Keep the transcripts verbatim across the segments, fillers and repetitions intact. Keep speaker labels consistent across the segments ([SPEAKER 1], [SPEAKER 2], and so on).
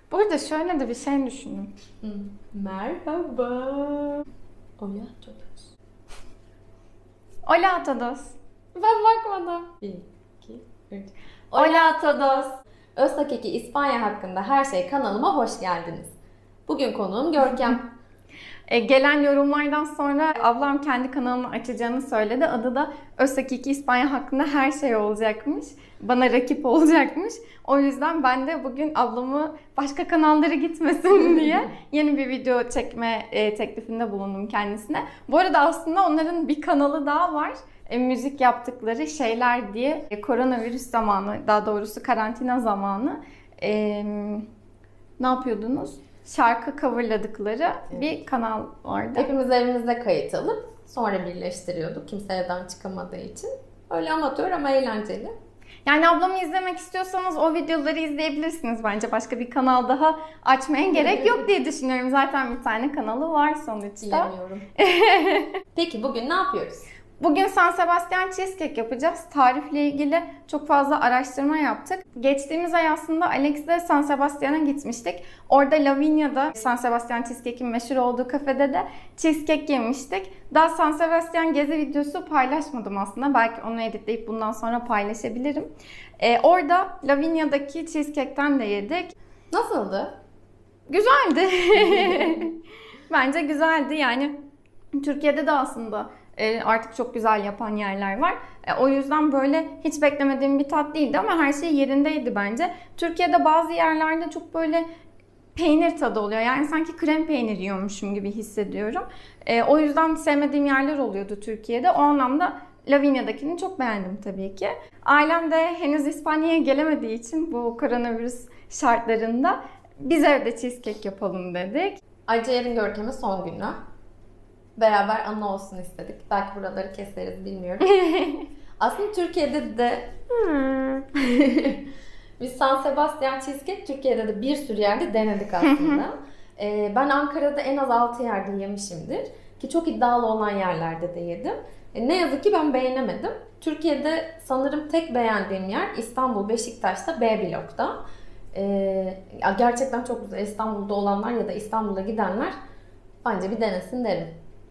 [SPEAKER 1] Burada şöyle de bir şey düşündüm.
[SPEAKER 2] Hı. Merhaba. Hola todos.
[SPEAKER 1] Hola a todos.
[SPEAKER 2] Ben bakmadım. Bir, iki, üç.
[SPEAKER 1] Hola a todos.
[SPEAKER 2] Öz Hakiki İspanya hakkında her şey kanalıma hoş geldiniz. Bugün konuğum Görkem.
[SPEAKER 1] E, gelen yorumlardan sonra ablam kendi kanalını açacağını söyledi. Adı da Öz Hakiki İspanya hakkında her şey olacakmış. Bana rakip olacakmış. O yüzden ben de bugün ablamı başka kanallara gitmesin diye yeni bir video çekme e, teklifinde bulundum kendisine. Bu arada aslında onların bir kanalı daha var. E, müzik yaptıkları şeyler diye e, koronavirüs zamanı, daha doğrusu karantina zamanı e, ne yapıyordunuz? Şarkı coverladıkları evet. bir kanal vardı.
[SPEAKER 2] Hepimiz evimizde kayıt alıp sonra birleştiriyorduk kimse evden çıkamadığı için. Öyle amatör ama eğlenceli.
[SPEAKER 1] Yani ablamı izlemek istiyorsanız o videoları izleyebilirsiniz bence. Başka bir kanal daha açmaya gerek yok diye düşünüyorum. Zaten bir tane kanalı var sonuçta.
[SPEAKER 2] Bilemiyorum. Peki bugün ne yapıyoruz?
[SPEAKER 1] Bugün San Sebastian cheesecake yapacağız. Tarifle ilgili çok fazla araştırma yaptık. Geçtiğimiz ay aslında Alex'le San Sebastian'a gitmiştik. Orada Lavinia'da San Sebastian cheesecake'in meşhur olduğu kafede de cheesecake yemiştik. Daha San Sebastian gezi videosu paylaşmadım aslında. Belki onu editleyip bundan sonra paylaşabilirim. Ee, orada Lavinia'daki cheesecake'ten de yedik.
[SPEAKER 2] Nasıldı?
[SPEAKER 1] Güzeldi. Bence güzeldi. Yani Türkiye'de de aslında artık çok güzel yapan yerler var. O yüzden böyle hiç beklemediğim bir tat değildi ama her şey yerindeydi bence. Türkiye'de bazı yerlerde çok böyle peynir tadı oluyor. Yani sanki krem peynir yiyormuşum gibi hissediyorum. O yüzden sevmediğim yerler oluyordu Türkiye'de. O anlamda Lavinia'dakini çok beğendim tabii ki. Ailem de henüz İspanya'ya gelemediği için bu koronavirüs şartlarında biz evde cheesecake yapalım dedik.
[SPEAKER 2] Ayrıca yarın Görkem'in son günü. Beraber anı olsun istedik. Belki buraları keseriz bilmiyorum. Aslında Türkiye'de de biz San Sebastian cheesecake Türkiye'de de bir sürü yerde denedik aslında. ee, ben Ankara'da en az altı yerde yemişimdir. Ki çok iddialı olan yerlerde de yedim. E, ne yazık ki ben beğenemedim. Türkiye'de sanırım tek beğendiğim yer İstanbul Beşiktaş'ta B blokta. Ee, gerçekten çok güzel. İstanbul'da olanlar ya da İstanbul'a gidenler bence bir denesin derim.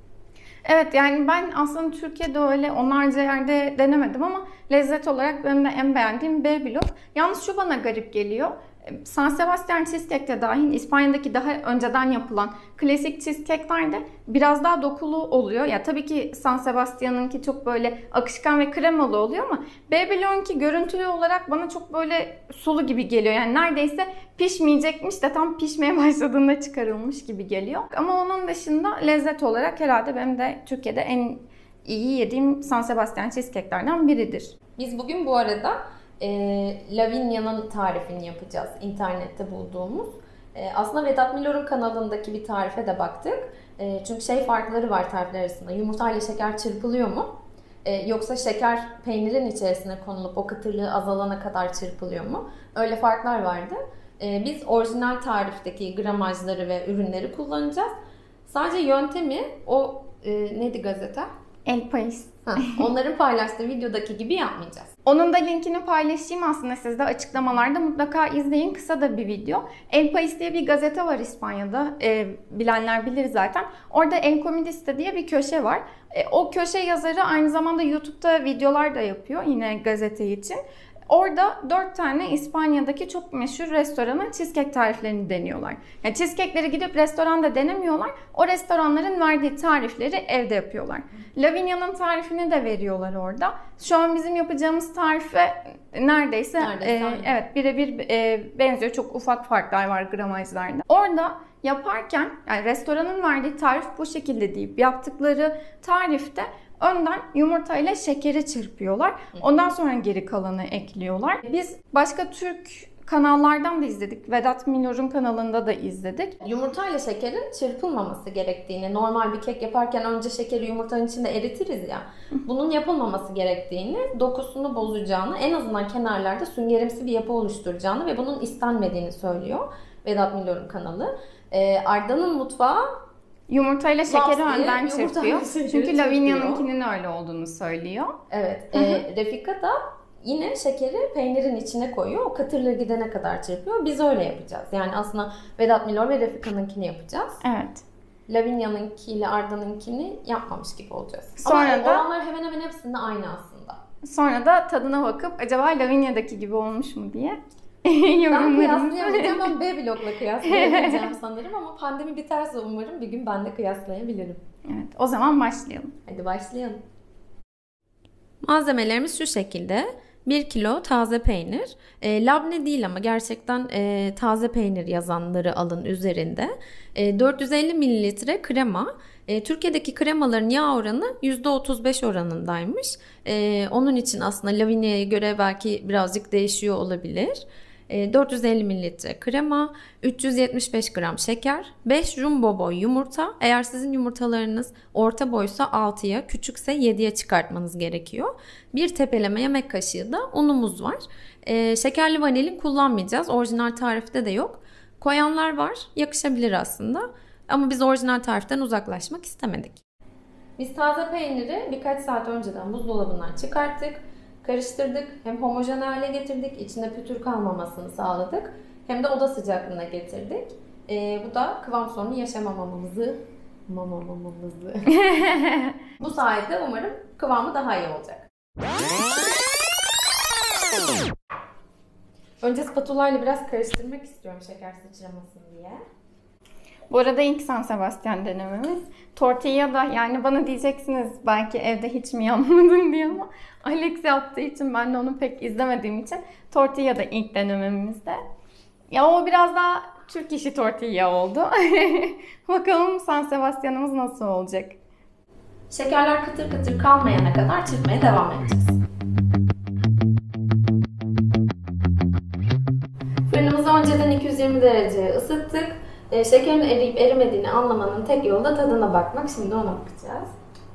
[SPEAKER 1] Evet, yani ben aslında Türkiye'de öyle onlarca yerde denemedim ama lezzet olarak benim de en beğendiğim B blok. Yalnız şu bana garip geliyor. San Sebastian cheesecake'te dahil İspanya'daki daha önceden yapılan klasik cheesecake'lerde biraz daha dokulu oluyor. Ya tabii ki San Sebastian'ınki çok böyle akışkan ve kremalı oluyor ama B bloğunki görüntülü olarak bana çok böyle sulu gibi geliyor. Yani neredeyse pişmeyecekmiş de tam pişmeye başladığında çıkarılmış gibi geliyor. Ama onun dışında lezzet olarak herhalde benim de Türkiye'de en iyi yediğim San Sebastian cheesecake'lerden biridir.
[SPEAKER 2] Biz bugün bu arada E, Lavinia'nın tarifini yapacağız. İnternette bulduğumuz. E, aslında Vedat Milor'un kanalındaki bir tarife de baktık. E, çünkü şey farkları var tarifler arasında. Yumurta ile şeker çırpılıyor mu? E, yoksa şeker peynirin içerisine konulup o kıtırlığı azalana kadar çırpılıyor mu? Öyle farklar vardı. E, biz orijinal tarifteki gramajları ve ürünleri kullanacağız. Sadece yöntemi o e, neydi gazete?
[SPEAKER 1] El País.
[SPEAKER 2] Ha, onların paylaştığı videodaki gibi yapmayacağız.
[SPEAKER 1] Onun da linkini paylaşayım aslında sizde açıklamalarda. Mutlaka izleyin. Kısa da bir video. El País diye bir gazete var İspanya'da. E, bilenler bilir zaten. Orada El Comidista diye bir köşe var. E, o köşe yazarı aynı zamanda YouTube'da videolar da yapıyor. Yine gazete için. Orada dört tane İspanya'daki çok meşhur restoranın cheesecake tariflerini deniyorlar. Yani cheesecake'leri gidip restoranda denemiyorlar. O restoranların verdiği tarifleri evde yapıyorlar. Lavinia'nın tarifini de veriyorlar orada. Şu an bizim yapacağımız tarife neredeyse, neredeyse e, evet birebir e, benziyor. Çok ufak farklar var gramajlarda. Orada yaparken yani restoranın verdiği tarif bu şekilde deyip yaptıkları tarifte önden yumurta ile şekeri çırpıyorlar. Ondan sonra geri kalanı ekliyorlar. Biz başka Türk kanallardan da izledik. Vedat Milor'un kanalında da izledik.
[SPEAKER 2] Yumurta ile şekerin çırpılmaması gerektiğini, normal bir kek yaparken önce şekeri yumurtanın içinde eritiriz ya. Bunun yapılmaması gerektiğini, dokusunu bozacağını, en azından kenarlarda süngerimsi bir yapı oluşturacağını ve bunun istenmediğini söylüyor Vedat Milor'un kanalı. Ee, Arda'nın mutfağı
[SPEAKER 1] yumurtayla şekeri önden çırpıyor.
[SPEAKER 2] Şekeri
[SPEAKER 1] Çünkü Lavinia'nınkinin öyle olduğunu söylüyor.
[SPEAKER 2] Evet. E, Refika da yine şekeri peynirin içine koyuyor. O kıtırlığı gidene kadar çırpıyor. Biz öyle yapacağız. Yani aslında Vedat Milor ve Refika'nınkini yapacağız.
[SPEAKER 1] Evet.
[SPEAKER 2] Lavinia'nınkiyle Arda'nınkini yapmamış gibi olacağız.
[SPEAKER 1] Sonra
[SPEAKER 2] Ama
[SPEAKER 1] da
[SPEAKER 2] oranlar hemen hemen hepsinde aynı aslında.
[SPEAKER 1] Sonra da tadına bakıp acaba Lavinia'daki gibi olmuş mu diye
[SPEAKER 2] Ben
[SPEAKER 1] yorumlarımızı.
[SPEAKER 2] kıyaslayamayacağım. Ben B blokla kıyaslayamayacağım sanırım ama pandemi biterse umarım bir gün ben de kıyaslayabilirim.
[SPEAKER 1] Evet, o zaman başlayalım.
[SPEAKER 2] Hadi başlayalım. Malzemelerimiz şu şekilde. bir kilo taze peynir. E, labne değil ama gerçekten e, taze peynir yazanları alın üzerinde. E, dört yüz elli mililitre krema. E, Türkiye'deki kremaların yağ oranı yüzde otuz beş oranındaymış. E, onun için aslında Lavinia'ya göre belki birazcık değişiyor olabilir. dört yüz elli mililitre krema, üç yüz yetmiş beş gram şeker, beş jumbo boy yumurta. Eğer sizin yumurtalarınız orta boysa altıya, küçükse yediye çıkartmanız gerekiyor. Bir tepeleme yemek kaşığı da unumuz var. Ee, şekerli vanilin kullanmayacağız. Orijinal tarifte de yok. Koyanlar var. Yakışabilir aslında. Ama biz orijinal tariften uzaklaşmak istemedik. Biz taze peyniri birkaç saat önceden buzdolabından çıkarttık. Karıştırdık. Hem homojen hale getirdik. İçinde pütür kalmamasını sağladık. Hem de oda sıcaklığına getirdik. Ee, bu da kıvam sorunu yaşamamamızı mamamamamızı. Bu sayede umarım kıvamı daha iyi olacak. Önce spatula ile biraz karıştırmak istiyorum şeker sıçramasın diye.
[SPEAKER 1] Bu arada ilk San Sebastian denememiz. Tortilla da yani bana diyeceksiniz belki evde hiç mi yapmadın diye ama Alex yaptığı için ben de onu pek izlemediğim için tortilla da ilk denememizde. Ya o biraz daha Türk işi tortilla oldu. Bakalım San Sebastian'ımız nasıl olacak?
[SPEAKER 2] Şekerler kıtır kıtır kalmayana kadar çırpmaya devam edeceğiz. Fırınımızı önceden iki yüz yirmi dereceye ısıttık. E, şekerin eriyip erimediğini anlamanın tek yolu da tadına bakmak. Şimdi ona bakacağız.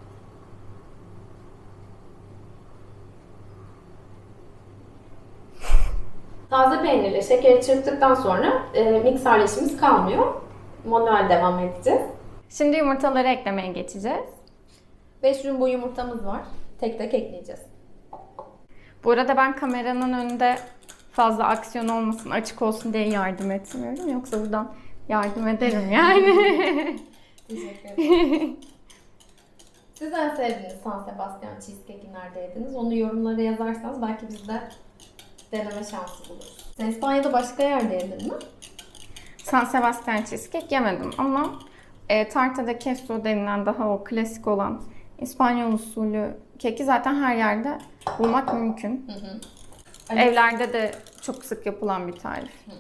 [SPEAKER 2] Taze peynirle şekeri çırptıktan sonra e, mikserle işimiz kalmıyor. Manuel devam edeceğiz.
[SPEAKER 1] Şimdi yumurtaları eklemeye geçeceğiz.
[SPEAKER 2] beş jumbo yumurtamız var. Tek tek ekleyeceğiz.
[SPEAKER 1] Bu arada ben kameranın önünde fazla aksiyon olmasın, açık olsun diye yardım etmiyorum. Yoksa buradan yardım ederim yani.
[SPEAKER 2] Teşekkür ederim. Siz en sevdiğiniz San Sebastian cheesecake'i nerede yediniz? Onu yorumlara yazarsanız belki biz de deneme şansı buluruz. Sen İspanya'da başka yerde yedin mi?
[SPEAKER 1] San Sebastian cheesecake yemedim ama e, Tarta de Queso denilen daha o klasik olan İspanyol usulü keki zaten her yerde bulmak mümkün. Hı hı. Alex... Evlerde de çok sık yapılan bir tarif. Hı.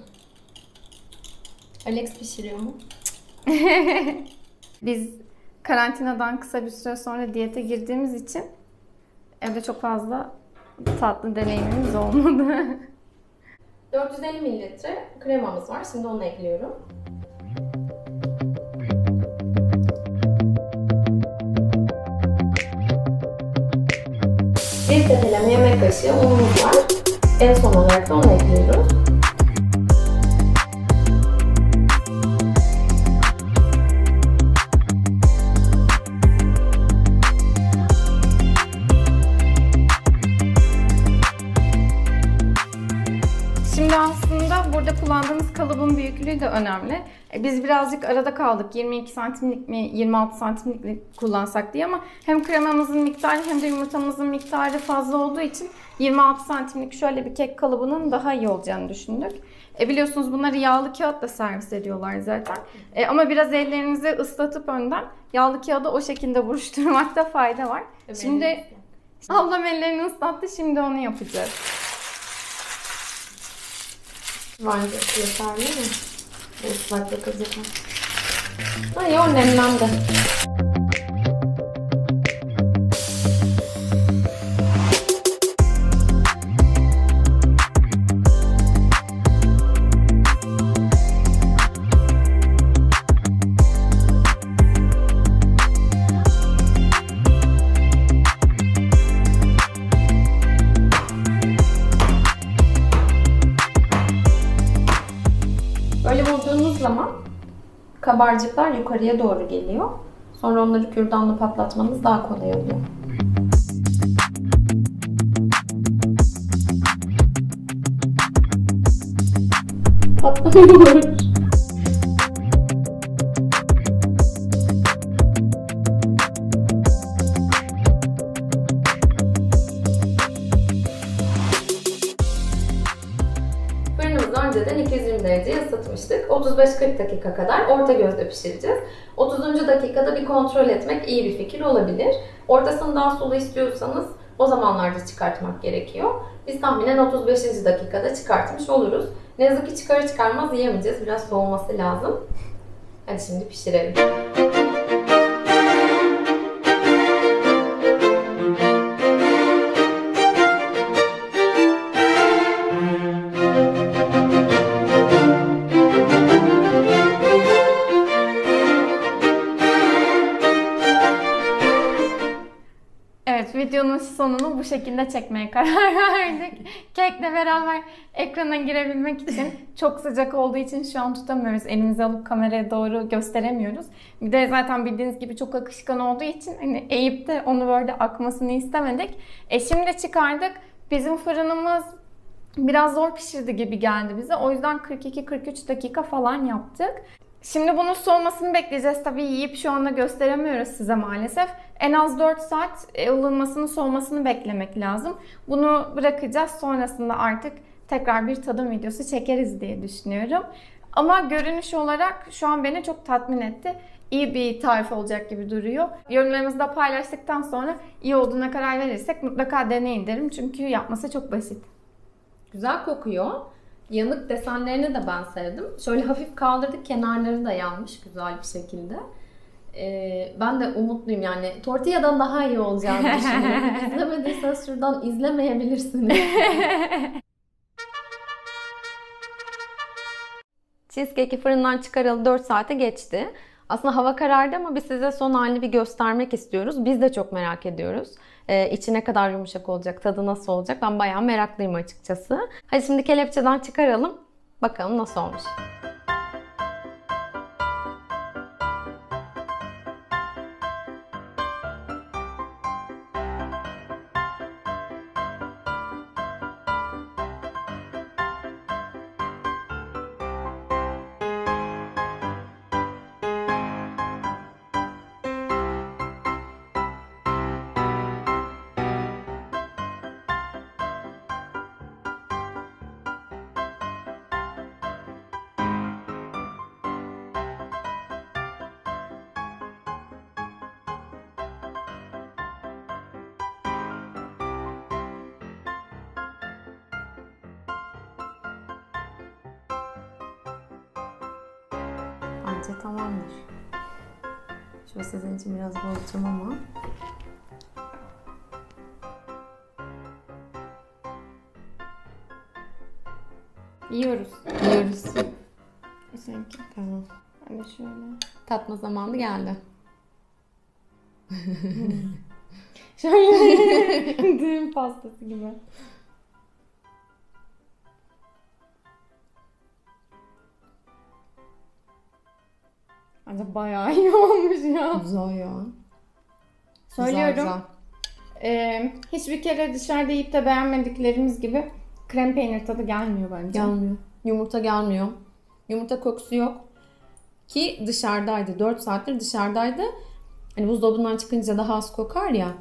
[SPEAKER 2] Alex pişiriyor mu?
[SPEAKER 1] Biz karantinadan kısa bir süre sonra diyete girdiğimiz için evde çok fazla tatlı deneyimimiz olmadı.
[SPEAKER 2] dört yüz elli mililitre kremamız var. Şimdi onu ekliyorum. Bir tepeleme yemek kaşığı unumuz var. En son olarak da onu ekliyoruz.
[SPEAKER 1] Şimdi aslında burada kullandığımız kalıbın büyüklüğü de önemli. Biz birazcık arada kaldık. yirmi iki santimlik mi, yirmi altı santimlik mi kullansak diye ama hem kremamızın miktarı hem de yumurtamızın miktarı fazla olduğu için yirmi altı santimlik şöyle bir kek kalıbının daha iyi olacağını düşündük. E biliyorsunuz bunları yağlı kağıtla servis ediyorlar zaten. E ama biraz ellerinizi ıslatıp önden yağlı kağıdı o şekilde buruşturmakta fayda var. Evet. Şimdi ablam ellerini ıslattı. Şimdi onu yapacağız.
[SPEAKER 2] Bence yeterli mi? Islaklık acaba. Ay o nemlendi. Böyle vurduğunuz zaman kabarcıklar yukarıya doğru geliyor. Sonra onları kürdanla patlatmanız daha kolay oluyor. Olur. Önceden iki yüz yirmi dereceye ısıtmıştık. otuz beş kırk dakika kadar orta gözde pişireceğiz. otuzuncu dakikada bir kontrol etmek iyi bir fikir olabilir. Ortasını daha sulu istiyorsanız o zamanlarda çıkartmak gerekiyor. Biz tahminen otuz beşinci dakikada çıkartmış oluruz. Ne yazık ki çıkarır çıkarmaz yiyemeyeceğiz. Biraz soğuması lazım. Hadi şimdi pişirelim.
[SPEAKER 1] Videonun sonunu bu şekilde çekmeye karar verdik. Kekle beraber ekrana girebilmek için çok sıcak olduğu için şu an tutamıyoruz. Elimizi alıp kameraya doğru gösteremiyoruz. Bir de zaten bildiğiniz gibi çok akışkan olduğu için hani eğip de onu böyle akmasını istemedik. E şimdi çıkardık. Bizim fırınımız biraz zor pişirdi gibi geldi bize. O yüzden kırk iki kırk üç dakika falan yaptık. Şimdi bunun soğumasını bekleyeceğiz. Tabii yiyip şu anda gösteremiyoruz size maalesef. En az dört saat ılınmasını, soğumasını beklemek lazım. Bunu bırakacağız. Sonrasında artık tekrar bir tadım videosu çekeriz diye düşünüyorum. Ama görünüş olarak şu an beni çok tatmin etti. İyi bir tarif olacak gibi duruyor. Yorumlarımızı da paylaştıktan sonra iyi olduğuna karar verirsek mutlaka deneyin derim. Çünkü yapması çok basit.
[SPEAKER 2] Güzel kokuyor. Yanık desenlerini de ben sevdim. Şöyle hafif kaldırdık, kenarları da yanmış güzel bir şekilde. Ee, ben de umutluyum yani. Tortilladan daha iyi olacağını düşünüyorum. İzlemediyseniz şuradan izlemeyebilirsiniz. Cheesecake'i fırından çıkaralı dört saate geçti. Aslında hava karardı ama biz size son halini bir göstermek istiyoruz. Biz de çok merak ediyoruz. Ee, içi ne kadar yumuşak olacak, tadı nasıl olacak? Ben bayağı meraklıyım açıkçası. Hadi şimdi kelepçeden çıkaralım. Bakalım nasıl olmuş. Bence tamamdır. Şöyle sizin için biraz bozacağım ama.
[SPEAKER 1] Yiyoruz.
[SPEAKER 2] Yiyoruz.
[SPEAKER 1] Sanki.
[SPEAKER 2] Tamam.
[SPEAKER 1] Ben de şöyle.
[SPEAKER 2] Tatma zamanı geldi.
[SPEAKER 1] Şöyle düğün pastası gibi. Bence bayağı iyi olmuş ya.
[SPEAKER 2] Güzel ya.
[SPEAKER 1] Söylüyorum.
[SPEAKER 2] Güzel, güzel.
[SPEAKER 1] Ee, hiçbir kere dışarıda yiyip de beğenmediklerimiz gibi krem peynir tadı gelmiyor bence.
[SPEAKER 2] Gelmiyor. Yumurta gelmiyor. Yumurta kokusu yok. Ki dışarıdaydı. dört saattir dışarıdaydı. Hani buzdolabından çıkınca daha az kokar ya.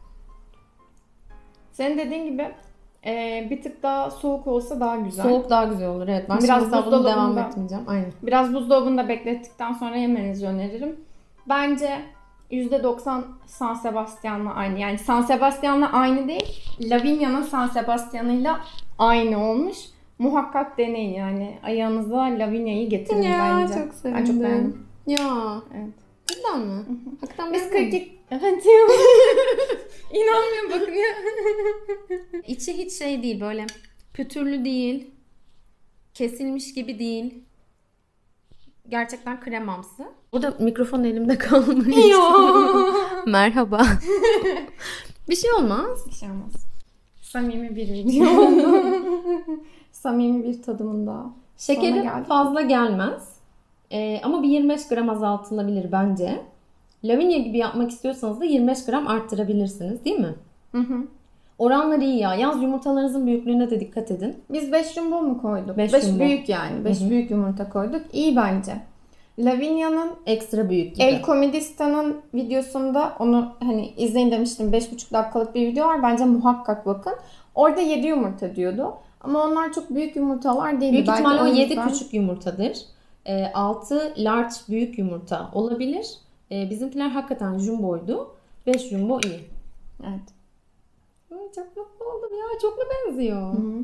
[SPEAKER 1] Senin dediğin gibi e, bir tık daha soğuk olsa daha güzel.
[SPEAKER 2] Soğuk daha güzel olur. Evet. Ben
[SPEAKER 1] Biraz
[SPEAKER 2] şimdi daha bunu devam
[SPEAKER 1] buzdolabında-
[SPEAKER 2] etmeyeceğim. Aynen.
[SPEAKER 1] Biraz buzdolabında beklettikten sonra yemenizi öneririm. Bence yüzde doksan San Sebastian'la aynı. Yani San Sebastian'la aynı değil, Lavinia'nın San Sebastian'ıyla aynı olmuş. Muhakkak deneyin yani. Ayağınıza Lavinia'yı getirin
[SPEAKER 2] Ya
[SPEAKER 1] bence.
[SPEAKER 2] çok sevindim.
[SPEAKER 1] Ben çok beğendim.
[SPEAKER 2] Ya.
[SPEAKER 1] Evet.
[SPEAKER 2] Cidden mi? Hakikaten
[SPEAKER 1] Biz
[SPEAKER 2] beğendin mi?
[SPEAKER 1] kırk iki... Evet ya. İnanmıyorum bakın ya.
[SPEAKER 2] İçi hiç şey değil, böyle pütürlü değil. Kesilmiş gibi değil. Gerçekten kremamsı. Burada mikrofon elimde kalmış. Merhaba. Bir şey olmaz.
[SPEAKER 1] Bir şey olmaz. Samimi bir video oldu. Samimi bir tadımında.
[SPEAKER 2] Şekeri fazla gelmez. Ee, ama bir yirmi beş gram azaltılabilir bence. Lavinia gibi yapmak istiyorsanız da yirmi beş gram arttırabilirsiniz, değil mi?
[SPEAKER 1] Hı hı.
[SPEAKER 2] Oranları iyi ya. Yalnız yumurtalarınızın büyüklüğüne de dikkat edin.
[SPEAKER 1] Biz beş jumbo mu koyduk?
[SPEAKER 2] beş
[SPEAKER 1] beş
[SPEAKER 2] jumbo.
[SPEAKER 1] büyük yani. beş büyük yumurta koyduk. İyi bence. Lavinia'nın
[SPEAKER 2] Ekstra büyük gibi.
[SPEAKER 1] El Comedista'nın videosunda onu hani izleyin demiştim. beş buçuk dakikalık bir video var. Bence muhakkak bakın. Orada yedi yumurta diyordu. Ama onlar çok büyük yumurtalar değildi.
[SPEAKER 2] Büyük ihtimalle o yedi
[SPEAKER 1] yüzden...
[SPEAKER 2] küçük yumurtadır. altı large büyük yumurta olabilir. E, bizimkiler hakikaten jumboydu. beş jumbo iyi.
[SPEAKER 1] Evet.
[SPEAKER 2] Çok mutlu oldum ya. Çok mu benziyor?
[SPEAKER 1] Hı-hı.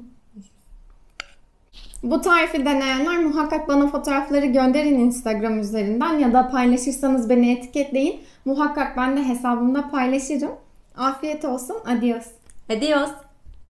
[SPEAKER 1] Bu tarifi deneyenler muhakkak bana fotoğrafları gönderin Instagram üzerinden ya da paylaşırsanız beni etiketleyin. Muhakkak ben de hesabımda paylaşırım. Afiyet olsun. Adios.
[SPEAKER 2] Adios.